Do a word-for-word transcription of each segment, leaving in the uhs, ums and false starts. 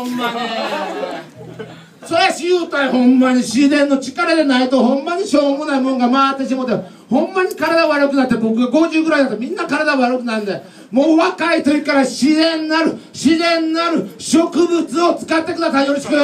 んまに。そりゃし言うたらほんまに自然の力でないとほんまにしょうもないもんが回ってしもてほんまに体悪くなって僕がごじゅうぐらいだとみんな体悪くなるんでもう若い時から自然なる自然なる植物を使ってくださいよろしく。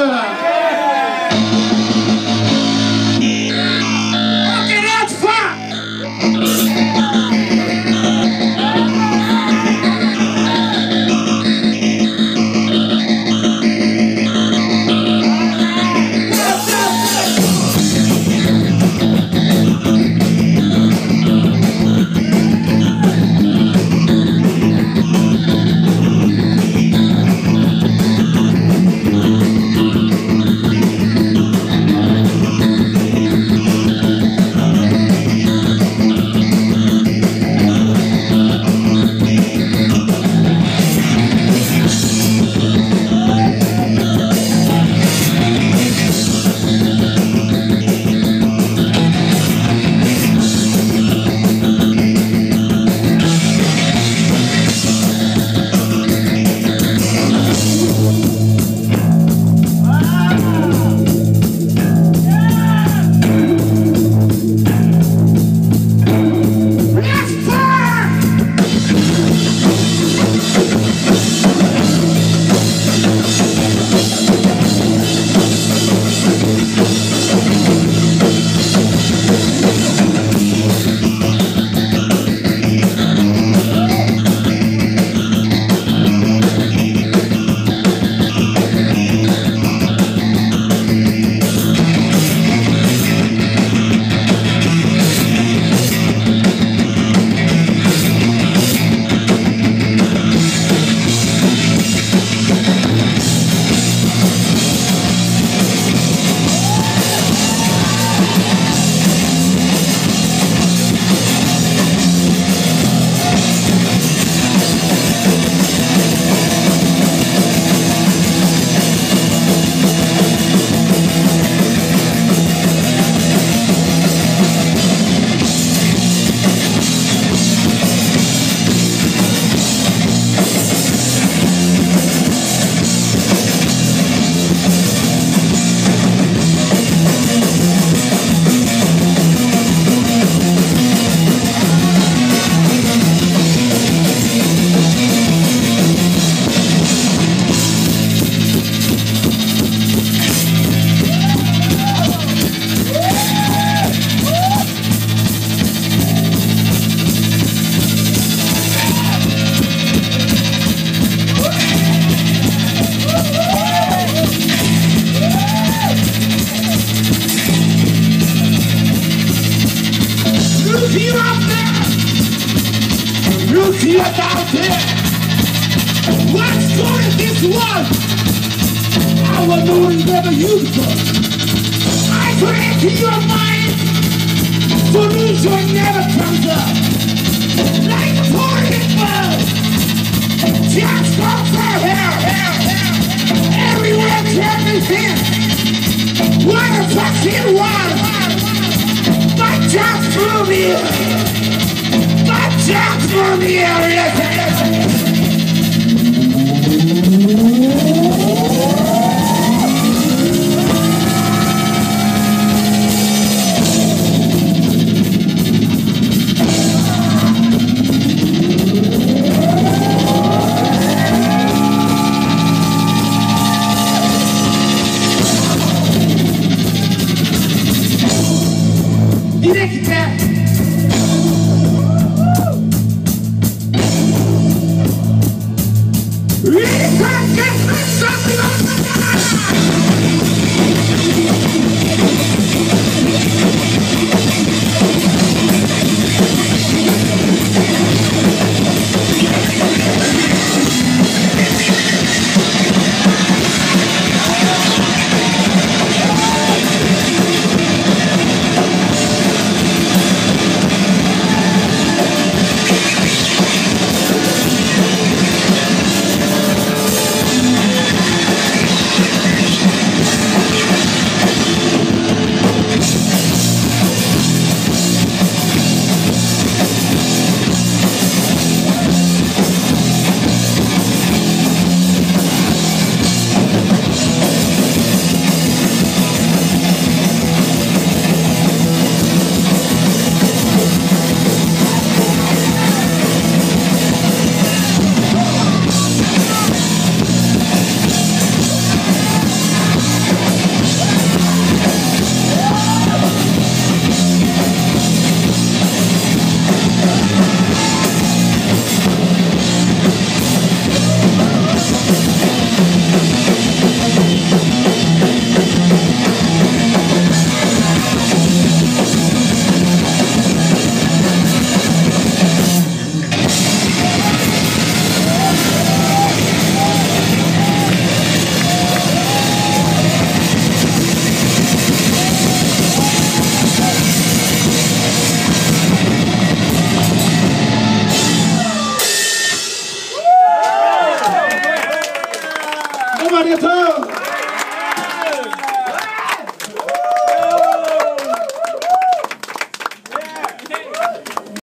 もありがとう。